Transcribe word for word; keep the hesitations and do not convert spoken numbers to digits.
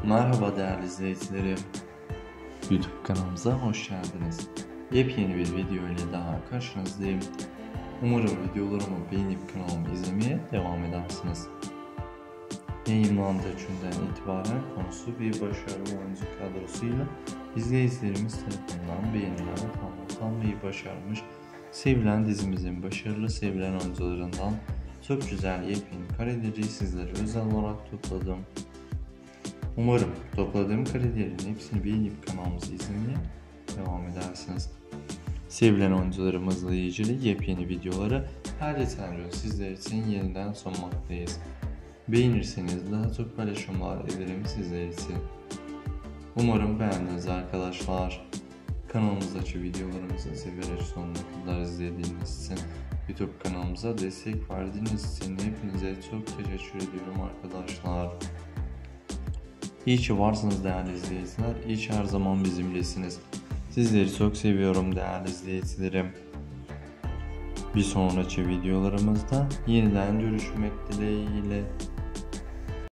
Merhaba değerli izleyicilerim. YouTube kanalımıza hoş geldiniz. Yepyeni bir video ile daha karşınızdayım. Umarım videolarımı beğenip kanalımı izlemeye devam edersiniz. Yayınlandığı günden itibaren konusu bir başarılı oyuncu kadrosuyla izleyicilerimiz tarafından beğenilen, tanıtanmayı başarmış, sevilen dizimizin başarılı sevilen oyuncularından çok güzel yepyeni kareleri sizlere özel olarak topladım. Umarım topladığım karelerin hepsini beğenip kanalımızı izlemeye devam edersiniz. Sevilen oyuncularımızla ilgili yepyeni videoları her geçen gün sizler için yeniden sunmaktayız. Beğenirseniz daha çok paylaşımlar ederim sizler için. Umarım beğendiniz arkadaşlar. Kanalımızdaki videolarımızı severek sonuna kadar izlediğiniz için, YouTube kanalımıza destek verdiğiniz için hepinize çok teşekkür ediyorum arkadaşlar. İyi ki varsınız değerli izleyiciler. İyi ki her zaman bizimlesiniz. Sizleri çok seviyorum değerli izleyicilerim. Bir sonraki videolarımızda yeniden görüşmek dileğiyle.